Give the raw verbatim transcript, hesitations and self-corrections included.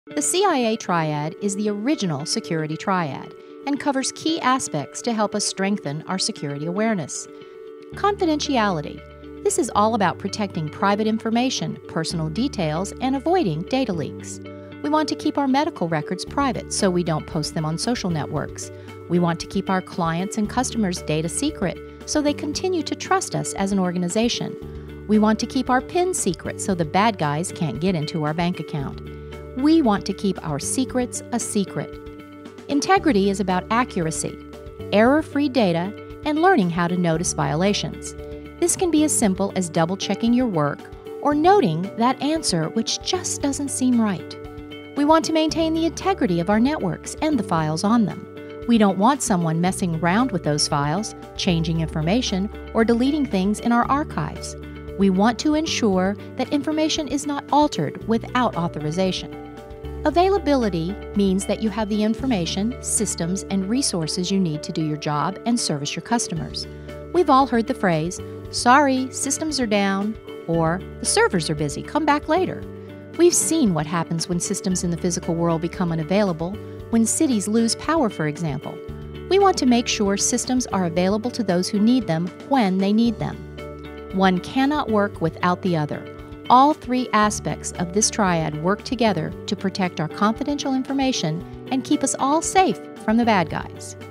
The C I A Triad is the original security triad and covers key aspects to help us strengthen our security awareness. Confidentiality. This is all about protecting private information, personal details, and avoiding data leaks. We want to keep our medical records private so we don't post them on social networks. We want to keep our clients' and customers' data secret so they continue to trust us as an organization. We want to keep our PIN secret so the bad guys can't get into our bank account. We want to keep our secrets a secret. Integrity is about accuracy, error-free data, and learning how to notice violations. This can be as simple as double-checking your work or noting that answer which just doesn't seem right. We want to maintain the integrity of our networks and the files on them. We don't want someone messing around with those files, changing information, or deleting things in our archives. We want to ensure that information is not altered without authorization. Availability means that you have the information, systems, and resources you need to do your job and service your customers. We've all heard the phrase, "Sorry, systems are down," or "The servers are busy, come back later." We've seen what happens when systems in the physical world become unavailable, when cities lose power, for example. We want to make sure systems are available to those who need them when they need them. One cannot work without the other. All three aspects of this triad work together to protect our confidential information and keep us all safe from the bad guys.